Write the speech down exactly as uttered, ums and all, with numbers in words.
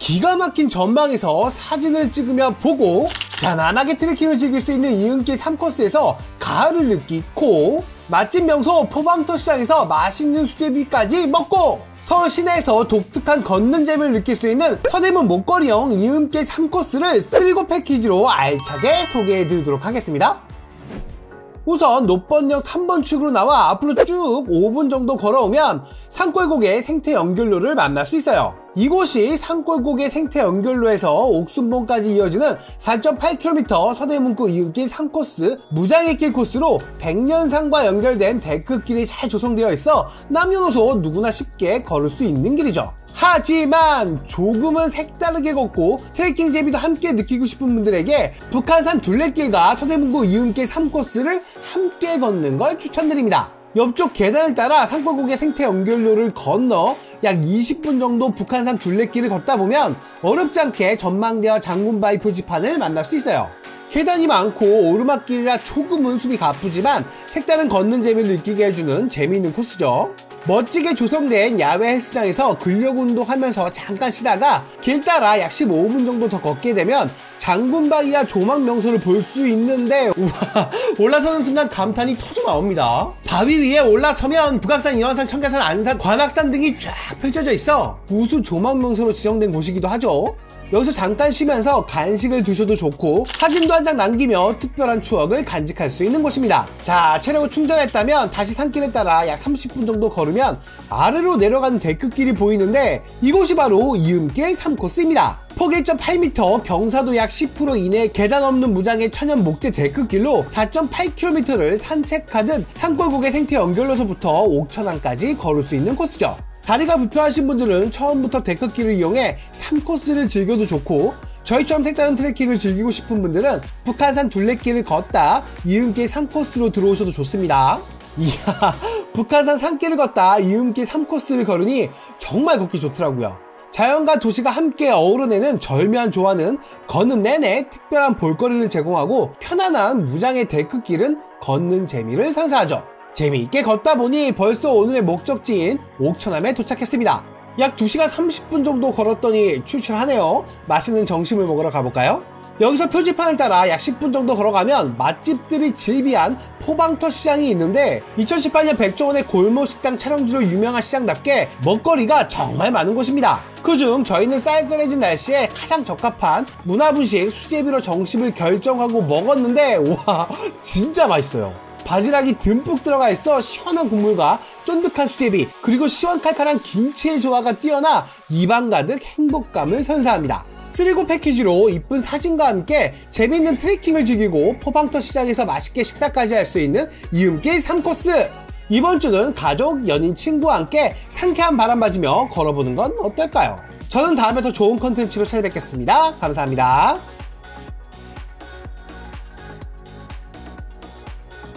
기가 막힌 전망에서 사진을 찍으며 보고 편안하게 트레킹을 즐길 수 있는 이음길 삼 코스에서 가을을 느끼고 맛집 명소 포방터 시장에서 맛있는 수제비까지 먹고 서울 시내에서 독특한 걷는 재미를 느낄 수 있는 서대문 목걸이형 이음길 삼 코스를 쓸고 패키지로 알차게 소개해 드리도록 하겠습니다. 우선 노번역 삼 번 출구로 나와 앞으로 쭉 오 분 정도 걸어오면 산골고개 생태 연결로를 만날 수 있어요. 이곳이 산골고개 생태 연결로에서 옥순봉까지 이어지는 사 점 팔 킬로미터 서대문구 이음길 삼 코스 무장의길 코스로 백년산과 연결된 데크길이 잘 조성되어 있어 남녀노소 누구나 쉽게 걸을 수 있는 길이죠. 하지만 조금은 색다르게 걷고 트레킹 재미도 함께 느끼고 싶은 분들에게 북한산 둘레길과 서대문구 이음길 삼 코스를 함께 걷는 걸 추천드립니다. 옆쪽 계단을 따라 산골고개 생태 연결로를 건너 약 이십 분 정도 북한산 둘레길을 걷다 보면 어렵지 않게 전망대와 장군바위 표지판을 만날 수 있어요. 계단이 많고 오르막길이라 조금은 숨이 가쁘지만 색다른 걷는 재미를 느끼게 해주는 재미있는 코스죠. 멋지게 조성된 야외 헬스장에서 근력 운동하면서 잠깐 쉬다가 길 따라 약 십오 분 정도 더 걷게 되면 장군바위와 조망 명소를 볼 수 있는데 우와, 올라서는 순간 감탄이 터져 나옵니다. 바위 위에 올라서면 북악산, 이화산, 청계산, 안산, 관악산 등이 쫙 펼쳐져 있어 우수 조망 명소로 지정된 곳이기도 하죠. 여기서 잠깐 쉬면서 간식을 드셔도 좋고 사진도 한 장 남기며 특별한 추억을 간직할 수 있는 곳입니다. 자, 체력을 충전했다면 다시 산길을 따라 약 삼십 분 정도 걸으면 아래로 내려가는 데크길이 보이는데 이곳이 바로 이음길 삼 코스입니다. 폭 일 점 팔 미터, 경사도 약 십 퍼센트 이내 계단 없는 무장의 천연 목재 데크길로 사 점 팔 킬로미터를 산책하듯 산골고개 생태 연결로서부터 옥천항까지 걸을 수 있는 코스죠. 다리가 불편하신 분들은 처음부터 데크길을 이용해 삼 코스를 즐겨도 좋고 저희처럼 색다른 트레킹을 즐기고 싶은 분들은 북한산 둘레길을 걷다 이음길 삼 코스로 들어오셔도 좋습니다. 이야, 북한산 산길을 걷다 이음길 삼 코스를 걸으니 정말 걷기 좋더라고요. 자연과 도시가 함께 어우러내는 절묘한 조화는 걷는 내내 특별한 볼거리를 제공하고 편안한 무장의 데크길은 걷는 재미를 선사하죠. 재미있게 걷다 보니 벌써 오늘의 목적지인 옥천함에 도착했습니다. 약 두 시간 삼십 분 정도 걸었더니 출출하네요. 맛있는 점심을 먹으러 가볼까요? 여기서 표지판을 따라 약 십 분 정도 걸어가면 맛집들이 즐비한 포방터 시장이 있는데 이천십팔 년 백종원의 골목식당 촬영지로 유명한 시장답게 먹거리가 정말 많은 곳입니다. 그중 저희는 쌀쌀해진 날씨에 가장 적합한 문화분식 수제비로 정식을 결정하고 먹었는데 우와, 진짜 맛있어요. 바지락이 듬뿍 들어가 있어 시원한 국물과 쫀득한 수제비 그리고 시원칼칼한 김치의 조화가 뛰어나 입안 가득 행복감을 선사합니다. 쓰리고 패키지로 이쁜 사진과 함께 재미있는 트레킹을 즐기고 포방터 시장에서 맛있게 식사까지 할 수 있는 이음길 삼 코스! 이번 주는 가족, 연인, 친구와 함께 상쾌한 바람 맞으며 걸어보는 건 어떨까요? 저는 다음에 더 좋은 컨텐츠로 찾아뵙겠습니다. 감사합니다.